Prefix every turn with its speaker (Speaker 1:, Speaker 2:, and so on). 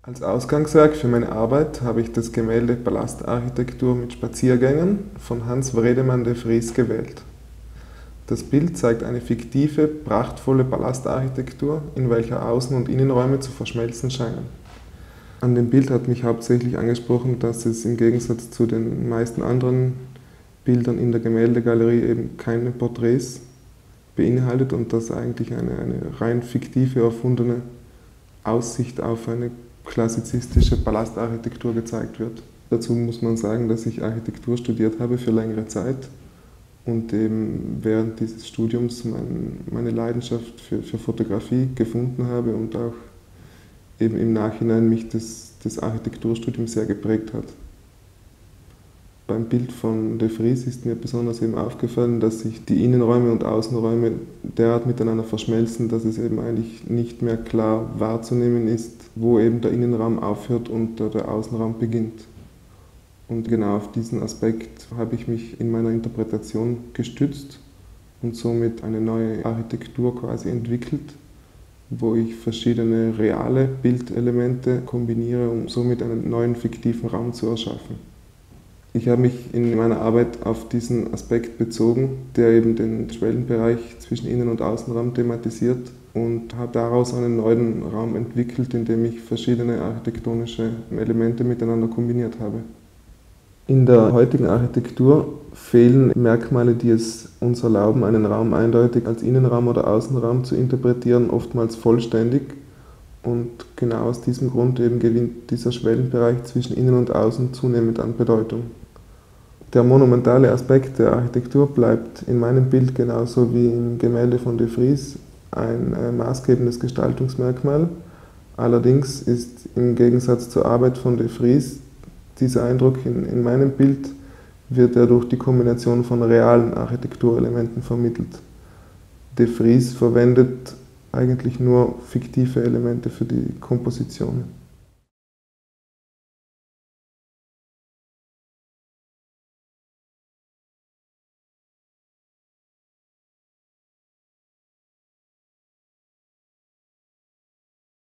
Speaker 1: Als Ausgangswerk für meine Arbeit habe ich das Gemälde Palastarchitektur mit Spaziergängern von Hans Wredemann de Vries gewählt. Das Bild zeigt eine fiktive, prachtvolle Palastarchitektur, in welcher Außen- und Innenräume zu verschmelzen scheinen. An dem Bild hat mich hauptsächlich angesprochen, dass es im Gegensatz zu den meisten anderen Bildern in der Gemäldegalerie eben keine Porträts beinhaltet und dass eigentlich eine rein fiktive, erfundene Aussicht auf eine klassizistische Palastarchitektur gezeigt wird. Dazu muss man sagen, dass ich Architektur studiert habe für längere Zeit und eben während dieses Studiums meine Leidenschaft für Fotografie gefunden habe und auch eben im Nachhinein mich das Architekturstudium sehr geprägt hat. Beim Bild von de Vries ist mir besonders eben aufgefallen, dass sich die Innenräume und Außenräume derart miteinander verschmelzen, dass es eben eigentlich nicht mehr klar wahrzunehmen ist, wo eben der Innenraum aufhört und der Außenraum beginnt. Und genau auf diesen Aspekt habe ich mich in meiner Interpretation gestützt und somit eine neue Architektur quasi entwickelt, wo ich verschiedene reale Bildelemente kombiniere, um somit einen neuen fiktiven Raum zu erschaffen. Ich habe mich in meiner Arbeit auf diesen Aspekt bezogen, der eben den Schwellenbereich zwischen Innen- und Außenraum thematisiert und habe daraus einen neuen Raum entwickelt, in dem ich verschiedene architektonische Elemente miteinander kombiniert habe. In der heutigen Architektur fehlen Merkmale, die es uns erlauben, einen Raum eindeutig als Innenraum oder Außenraum zu interpretieren, oftmals vollständig. Und genau aus diesem Grund eben gewinnt dieser Schwellenbereich zwischen Innen und Außen zunehmend an Bedeutung. Der monumentale Aspekt der Architektur bleibt in meinem Bild genauso wie im Gemälde von de Vries ein maßgebendes Gestaltungsmerkmal. Allerdings ist im Gegensatz zur Arbeit von de Vries dieser Eindruck in meinem Bild wird er durch die Kombination von realen Architekturelementen vermittelt. De Vries verwendet eigentlich nur fiktive Elemente für die Komposition.